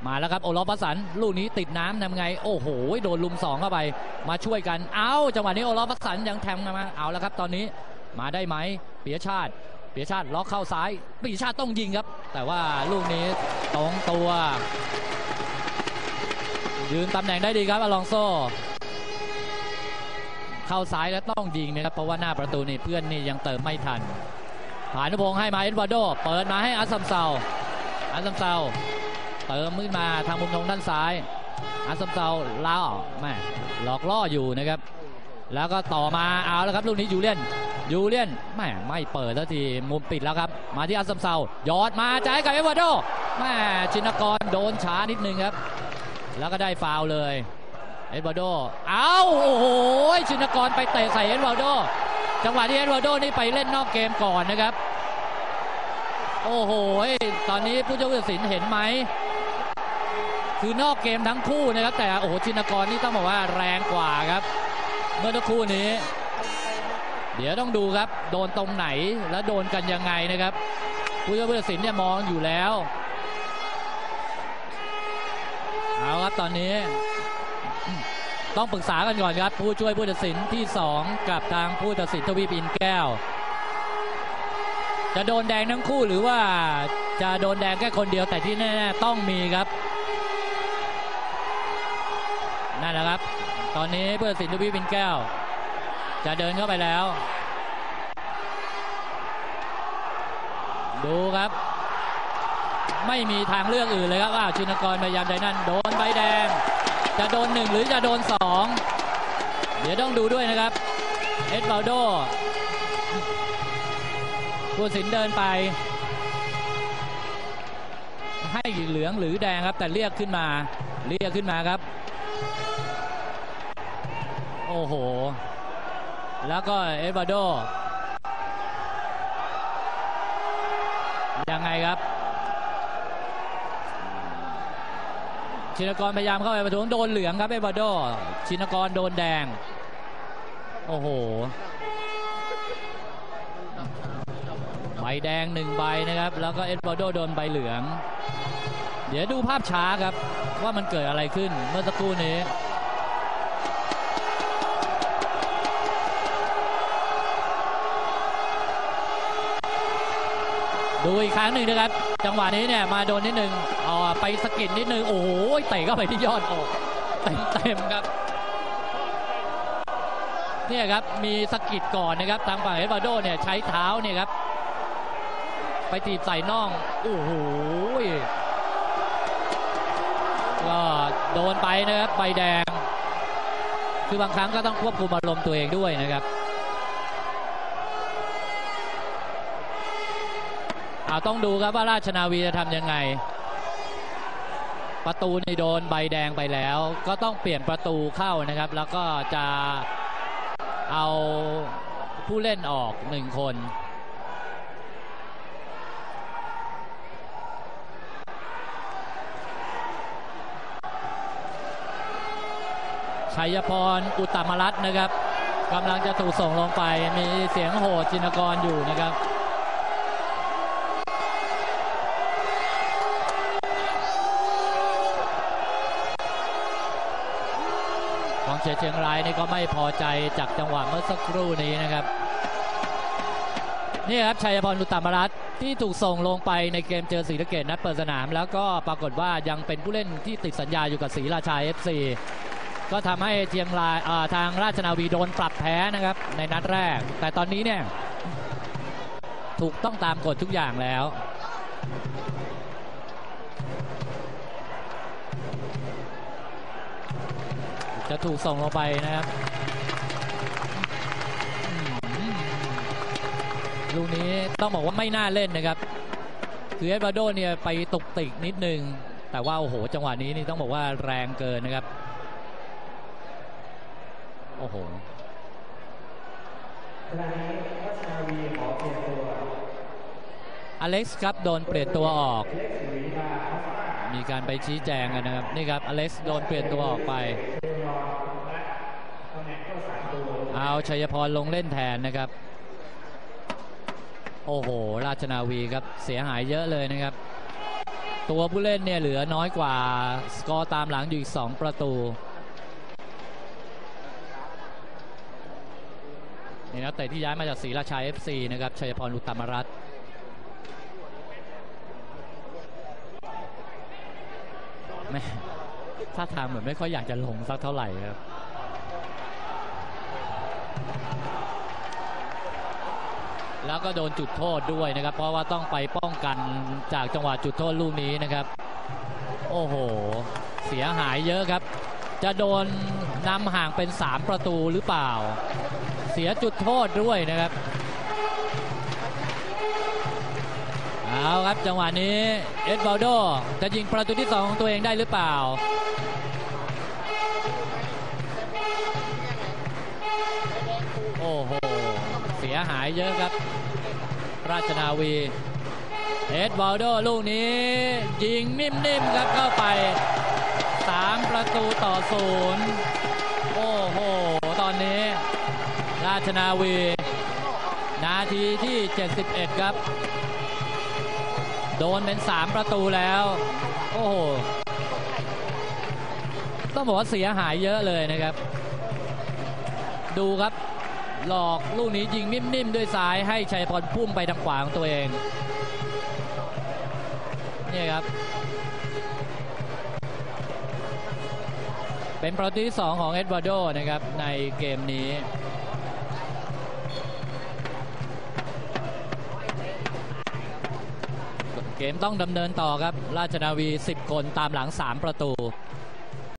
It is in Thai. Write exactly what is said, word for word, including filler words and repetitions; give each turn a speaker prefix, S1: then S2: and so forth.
S1: มาแล้วครับโอลอฟ วสันต์ลูกนี้ติดน้ำทำไงโอ้โหโดนลุมสองเข้าไปมาช่วยกันเอาจังหวะนี้โอลอฟ วสันต์ยังแทงมาเอาแล้วครับตอนนี้มาได้ไหมปิยชาติปิยชาติล็อกเข้าซ้ายปิยชาติต้องยิงครับแต่ว่าลูกนี้ตรงตัวยืนตำแหน่งได้ดีครับอลองโซเข้าซ้ายแล้วต้องยิงนะครับเพราะว่าหน้าประตูนี่เพื่อนนี่ยังเติมไม่ทันผ่านนุพงษ์ให้มาเอ็ดวาร์โดเปิดมาให้อัสซัมเซาอัสซัมเซาเติมขึ้นมาทางมุมตรงด้านซ้ายอัสซัมเซาล้าแม่หลอกล่ออยู่นะครับแล้วก็ต่อมาเอาแล้วครับลูกนี้ยูเลียนยูเลียนแม่ไม่เปิดสักทีมุมปิดแล้วครับมาที่อัสซัมเซายอดมาจ่ายกับเอ็ดวาร์โดแม่ชินกรโดนช้านิดนึงครับแล้วก็ได้ฟาวล์เลยเอ็ดวาร์โดเอาโอ้โหชินกรไปเตะใส่เอ็ดวาร์โดจังหวะที่เอ็ดวาร์โดนี่ไปเล่นนอกเกมก่อนนะครับโอ้โหตอนนี้ผู้เจ้าผู้ตัดสินเห็นไหมคือนอกเกมทั้งคู่นะครับแต่โอ้โหชินกรนี่ต้องบอกว่าแรงกว่าครับเมื่อคู่นี้เดี๋ยวต้องดูครับโดนตรงไหนและโดนกันยังไงนะครับผู้เจ้าผู้ตัดสินเนี่ยมองอยู่แล้วเอาครับตอนนี้ต้องปรึกษากันก่อนครับผู้ช่วยผู้ตัดสินที่สองกับทางผู้ตัดสินทวีปอินแก้วจะโดนแดงทั้งคู่หรือว่าจะโดนแดงแค่คนเดียวแต่ที่แน่ๆต้องมีครับนั่นแหละครับตอนนี้ผู้ตัดสินทวีปอินแก้วจะเดินเข้าไปแล้วดูครับไม่มีทางเลือกอื่นเลยครับว่าชินกรพยายามใจนั่นโดนใบแดงจะโดนหนึ่งหรือจะโดนสองเดี๋ยวต้องดูด้วยนะครับเอ็ดวาร์โดผู้ตัดสินเดินไปให้เหลืองหรือแดงครับแต่เรียกขึ้นมาเรียกขึ้นมาครับโอ้โหแล้วก็เอ็ดวาร์โดยังไงครับชินกรพยายามเข้าไปประท้วงโดนเหลืองครับเอ็ดวาร์โดชินกรโดนแดงโอ้โหใบแดงหนึ่งใบนะครับแล้วก็เอ็ดวาร์โดโดนใบเหลืองเดี๋ยวดูภาพช้าครับว่ามันเกิดอะไรขึ้นเมื่อสักครู่นี้ดูอีกครั้งหนึ่งนะครับจังหวะนี้เนี่ยมาโดนนิดนึงเอาไปสกิดนิดนึงโอ้โหเตะเข้าไปที่ยอดอกเต็มๆครับเนี่ยครับมีสกิดก่อนนะครับทางฝั่งเอ็ดวาร์โดเนี่ยใช้เท้าเนี่ยครับไปตีบใส่น่องโอ้โหก็โดนไปนะครับใบแดงคือบางครั้งก็ต้องควบคุมอารมณ์ตัวเองด้วยนะครับต้องดูครับว่าราชนาวีจะทำยังไงประตูนี่โดนใบแดงไปแล้วก็ต้องเปลี่ยนประตูเข้านะครับแล้วก็จะเอาผู้เล่นออกหนึ่งคนชัยพรอุตตมรัตน์นะครับกำลังจะถูกส่งลงไปมีเสียงโห่จินกรอยู่นะครับของเชียร์เชียงรายนี่ก็ไม่พอใจจากจังหวะเมื่อสักครู่นี้นะครับนี่ครับชัยพรอุตตมรัตน์ที่ถูกส่งลงไปในเกมเจอศรีสะเกษนัดเปิดสนามแล้วก็ปรากฏว่ายังเป็นผู้เล่นที่ติดสัญญาอยู่กับศรีราชา เอฟ ซี ก็ทำให้เชียงรายทางราชนาวีโดนปรับแพ้นะครับในนัดแรกแต่ตอนนี้เนี่ยถูกต้องตามกฎทุกอย่างแล้วจะถูกส่งลงไปนะครับลูกนี้ต้องบอกว่าไม่น่าเล่นนะครับคือเอ็ดวาร์โดเนี่ยไปตุกติกนิดนึงแต่ว่าโอ้โหจังหวะนี้นี่ต้องบอกว่าแรงเกินนะครับโอ้โหอเล็กซ์ครับโดนเปลี่ยนตัวออกมีการไปชี้แจงกันนะครับนี่ครับอเล็กซ์โดนเปลี่ยนตัวออกไปเอาชัยพรลงเล่นแทนนะครับโอ้โหราชนาวีครับเสียหายเยอะเลยนะครับตัวผู้เล่นเนี่ยเหลือน้อยกว่าสกอร์ตามหลังอยู่อีกสองประตูนี่นักเตะที่ย้ายมาจากศรีราชา เอฟ ซี นะครับชัยพรอุตตมรัตน์แม่ท่าทางเหมือนไม่ค่อยอยากจะลงสักเท่าไหร่ครับแล้วก็โดนจุดโทษด้วยนะครับเพราะว่าต้องไปป้องกันจากจังหวะจุดโทษลูกนี้นะครับโอ้โหเสียหายเยอะครับจะโดนนำห่างเป็นสามประตูหรือเปล่าเสียจุดโทษด้วยนะครับเอาครับจังหวะนี้เอ็ดวาลโดจะยิงประตูที่สองของตัวเองได้หรือเปล่าโอ้โหเสียหายเยอะครับราชนาวีเอ็ดวาลโดลูกนี้ยิงนิ่มๆครับเข้าไปสามประตูต่อศูนย์โอ้โหตอนนี้ราชนาวีนาทีที่เจ็ดสิบเอ็ดครับโดนเป็นสามประตูแล้วโอ้โหต้องบอกว่าเสียหายเยอะเลยนะครับดูครับหลอกลูกนี้ยิงนิ่มๆด้วยซ้ายให้ชัยพรพุ่มไปทางขวาของตัวเองนี่ครับเป็นประตูที่สองของเอ็ดวาร์โดนะครับในเกมนี้เกมต้องดำเนินต่อครับราชนาวีสิบคนตามหลังสามประตู